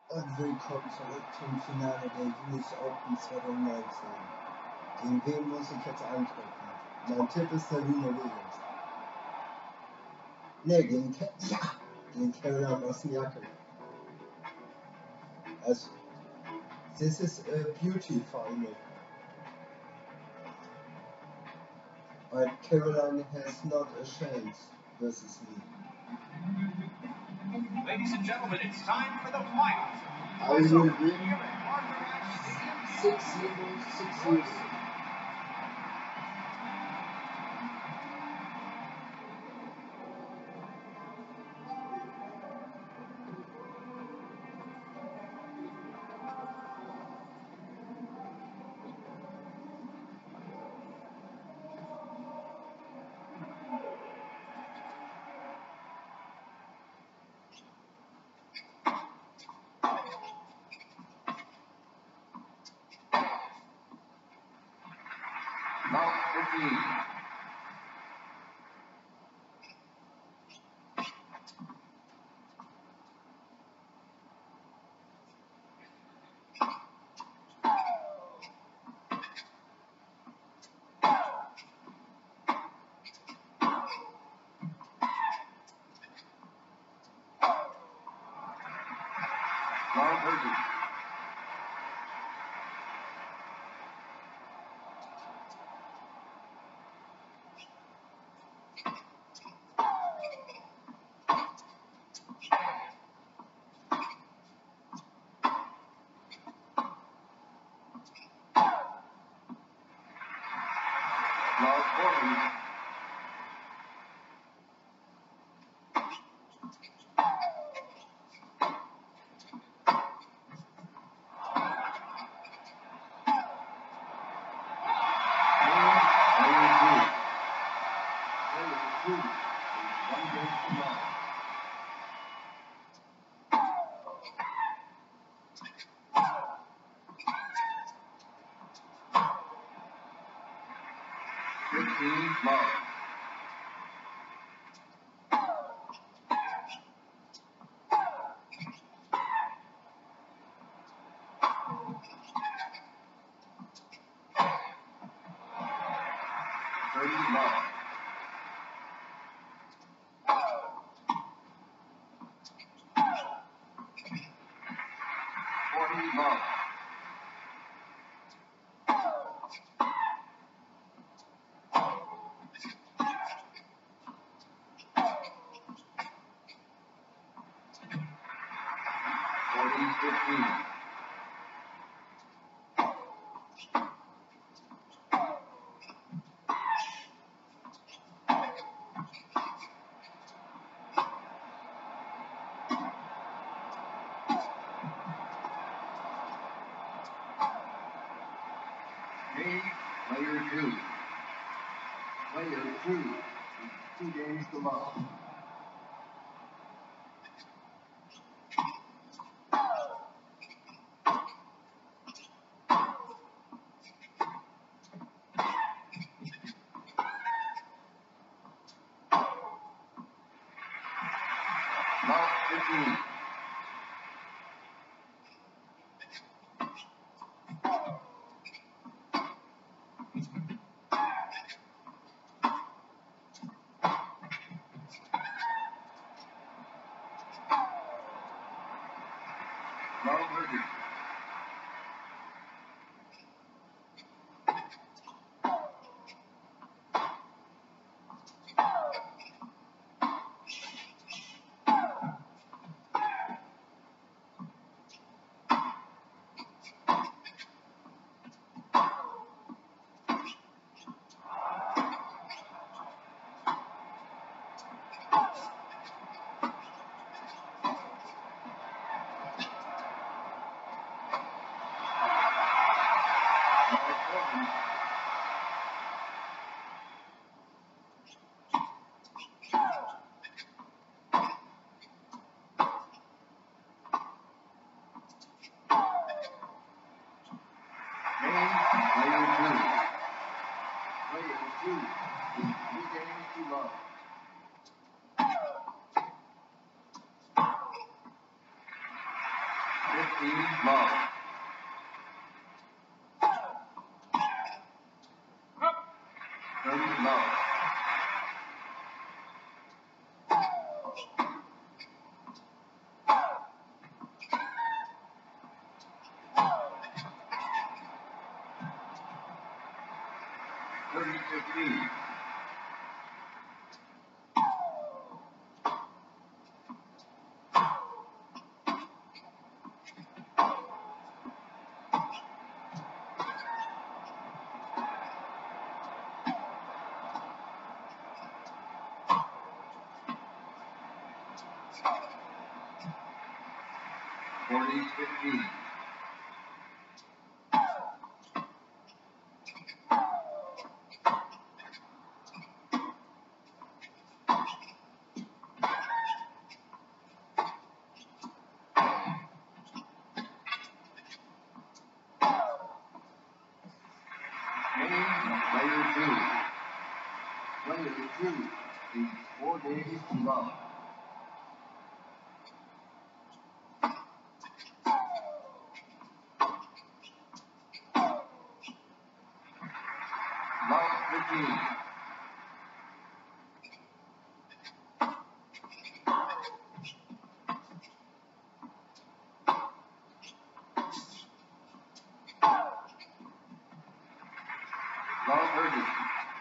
Und willkommen zurück zum Finale der US Open 2019. Gegen wen muss ich jetzt antreten? Mein Tipp ist Serena Williams. Ne, gegen Caroline Wozniacki. Also, this is a beauty final. But Caroline has not a chance versus me. Ladies and gentlemen, it's time for the finals. I will win 6-0, 6-0. Round 15. Round 30. Round 40. Love. Love. 40 love. 40-15. Player 2. Player 2. 2 games to love. Love 15. Love 30. 15, love. 30, love. 30, 15. 40, 15. 2, these 4 days to love. Love 15. Love urgency.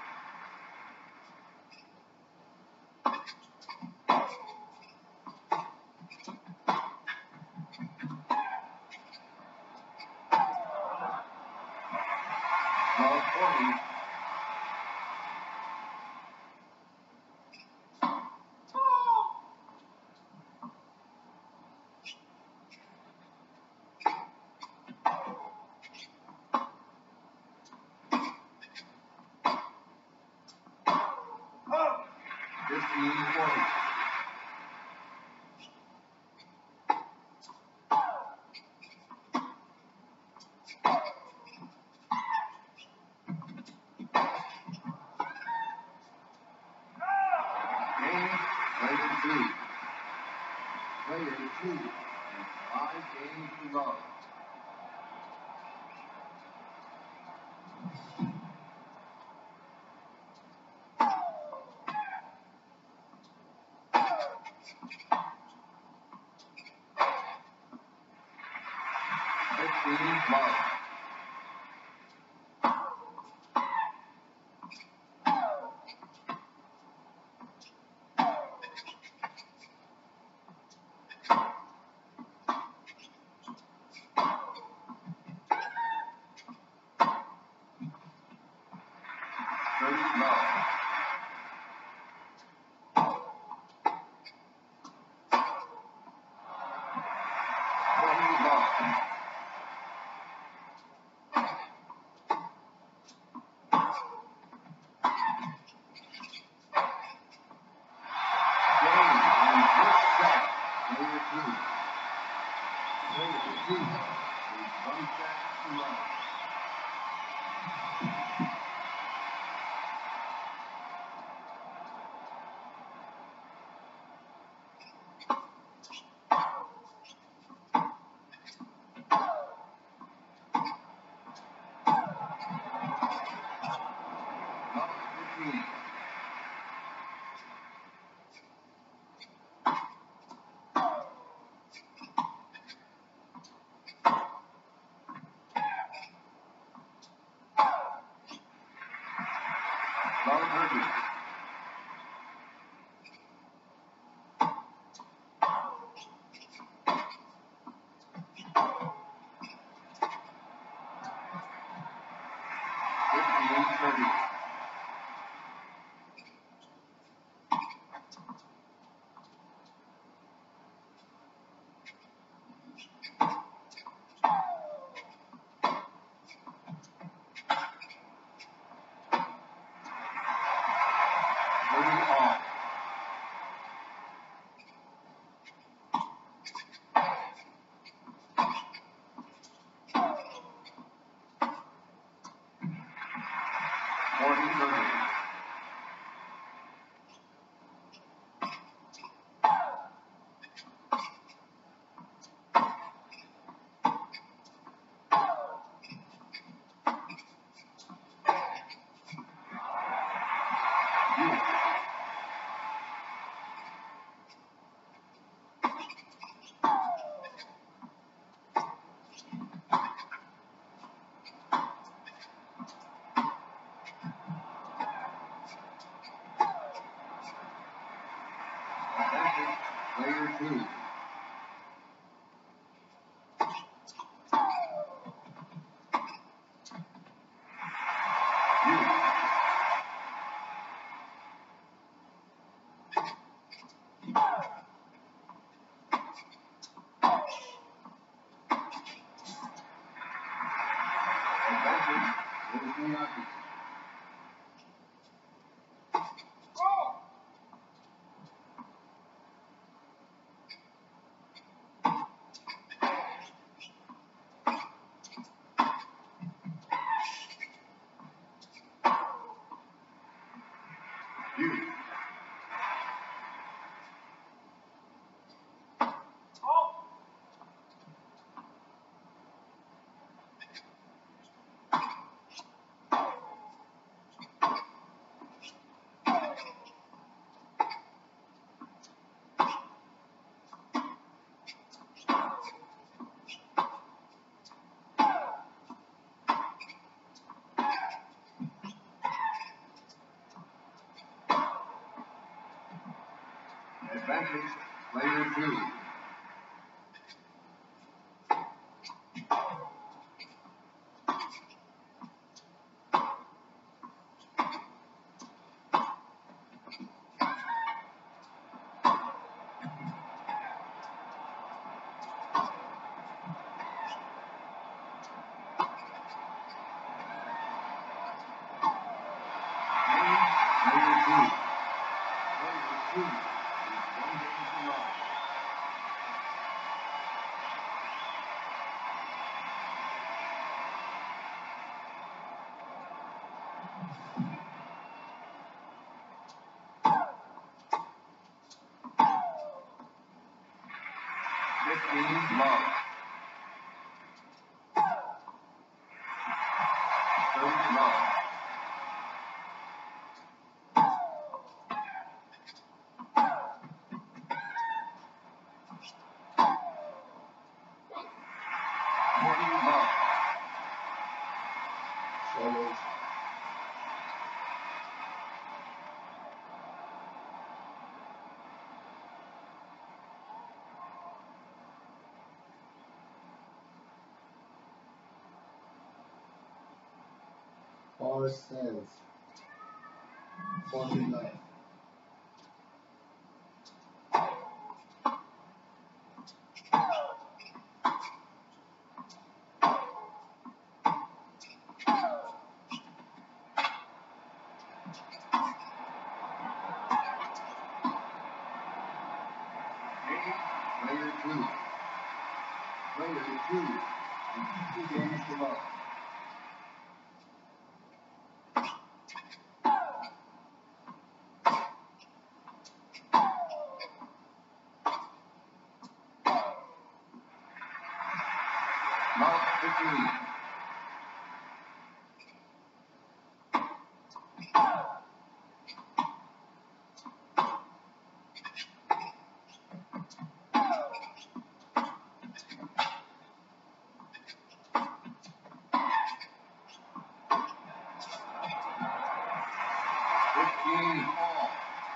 Love 40. Oh! 15, 40. Player 2. Player 2 is 5 games to love. 15, love. 30, love. 20, love. 2 is 1 set to love. Love 15. 30, Wozniacki. You. Advantage, player 2. Love. Third love. Power stands 49. Player 2. Player 2. 2 games to love. Love 15. All.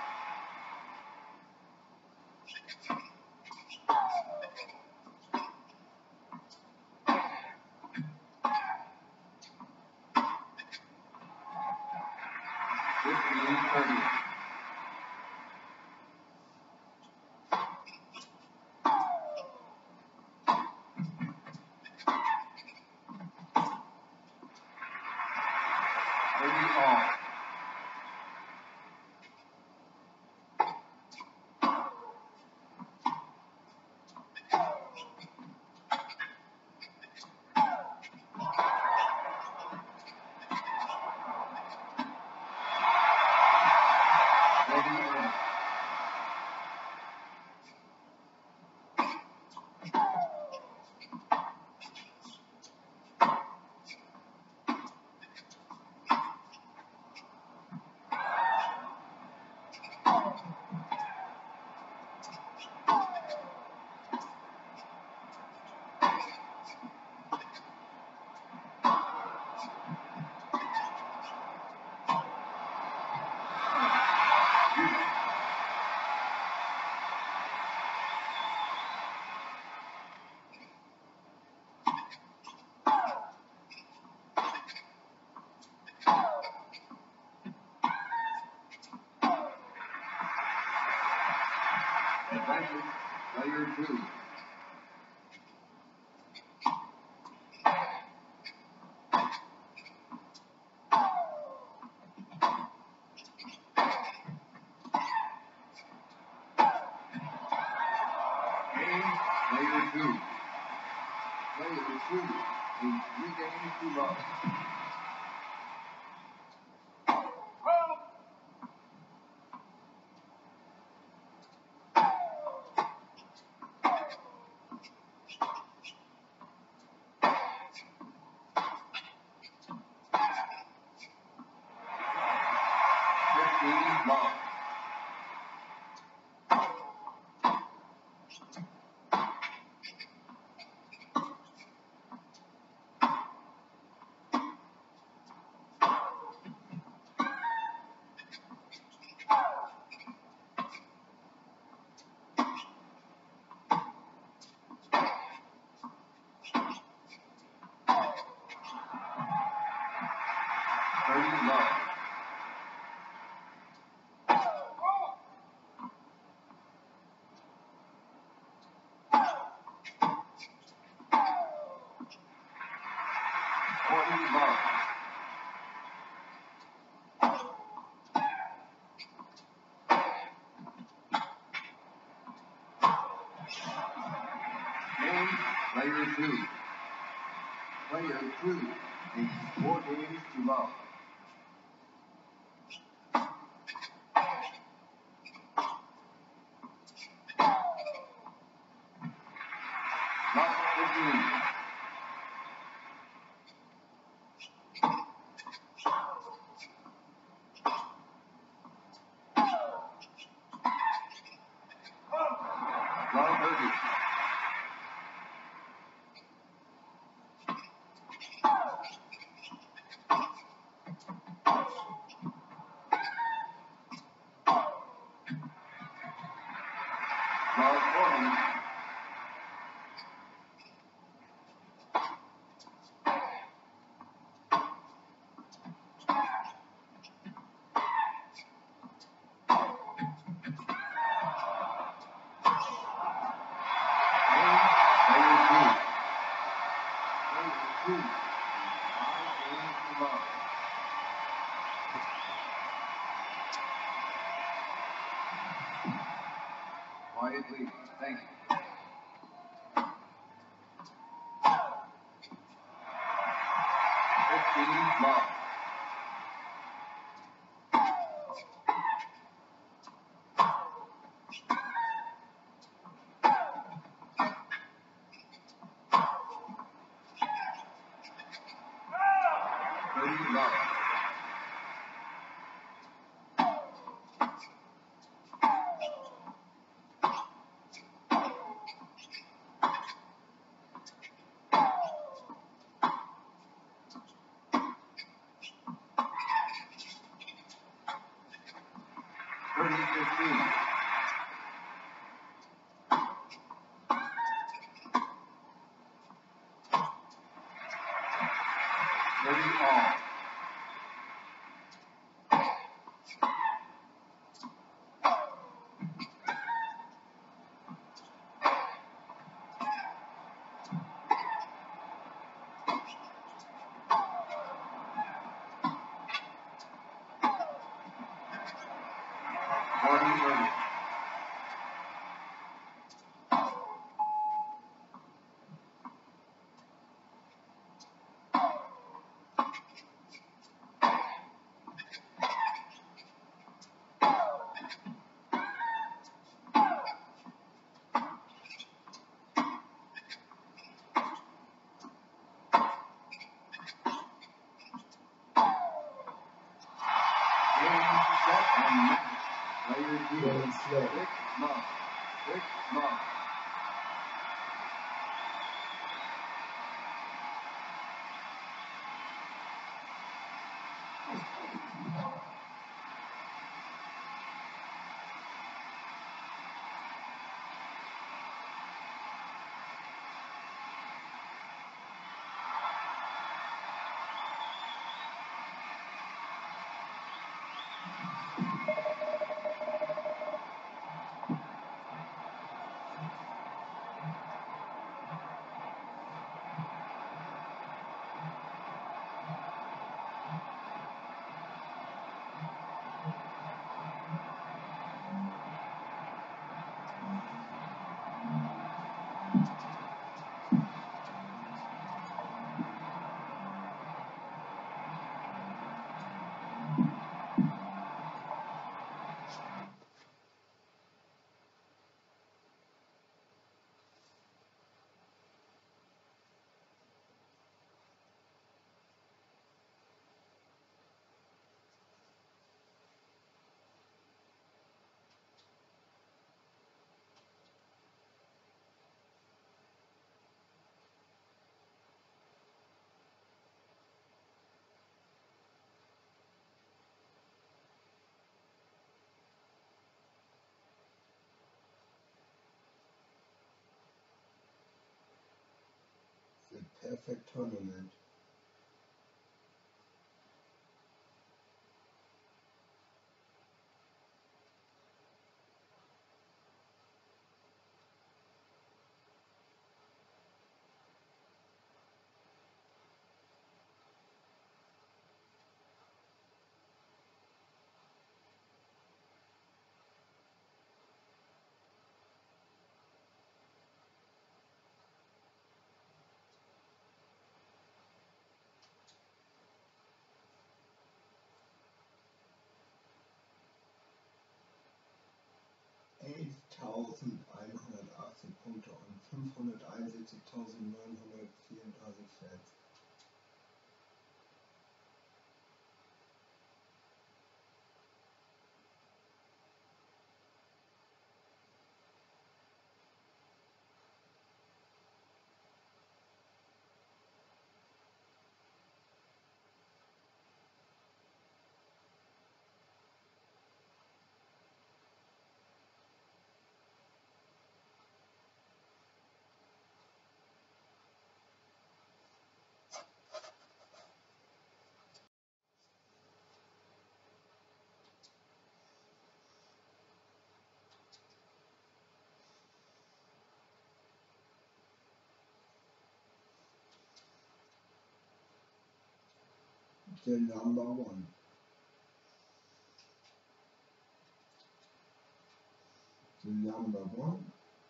Advantage, player 2. Player 2 is 3 games to love. Love. Player 2. Player 2 is 4 games to love. Not 15. Love 30. Love 40. Quietly, thank you. 15 love. Love. Effect Tournament. ...11.180 Punkte und 571.934 Fans. The number one. The number one.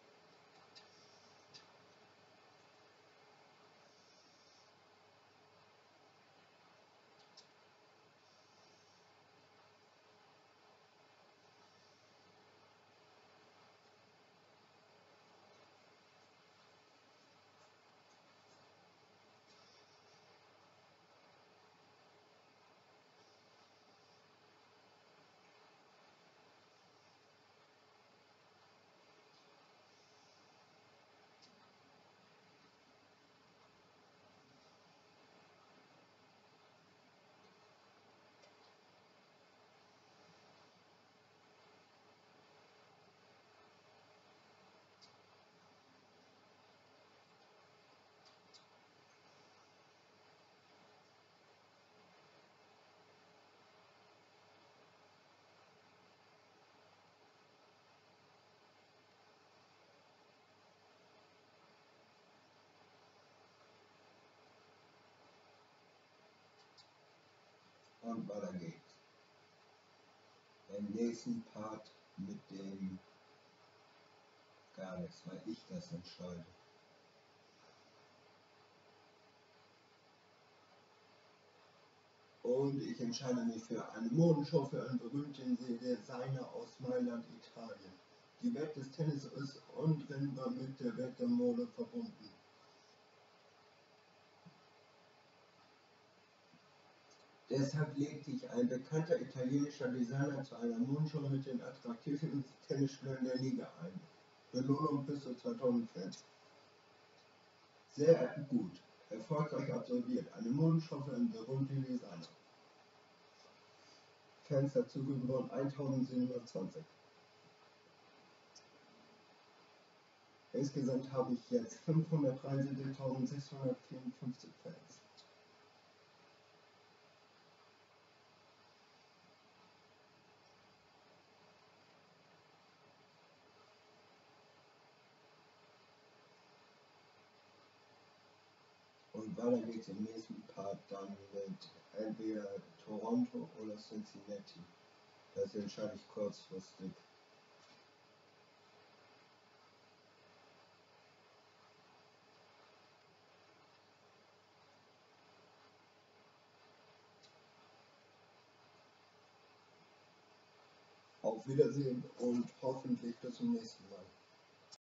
Und weiter geht's. Im nächsten Part mit dem gar nichts, weil ich das entscheide. Und ich entscheide mich für eine Modenshow für einen berühmten Designer aus Mailand, Italien. Die Welt des Tennis ist untrennbar mit der Welt der Mode verbunden. Deshalb legt sich ein bekannter italienischer Designer zu einer Modenshow mit den attraktivsten Tennisspielern der Liga ein. Belohnung bis zu 2000 Fans. Sehr gut. Erfolgreich absolviert. Eine Modenshow für einen berühmten Designer. Fans dazu gewonnen 1720. Insgesamt habe ich jetzt 573.654 Fans. Und weiter geht's im nächsten Part dann mit entweder Toronto oder Cincinnati. Das entscheide ich kurzfristig. Auf Wiedersehen und hoffentlich bis zum nächsten Mal.